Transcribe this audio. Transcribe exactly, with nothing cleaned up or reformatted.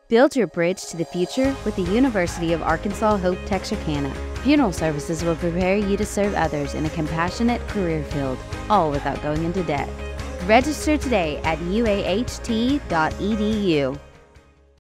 Build your bridge to the future with the University of Arkansas Hope-Texarkana. Funeral services will prepare you to serve others in a compassionate career field, all without going into debt. Register today at U A H T dot E D U.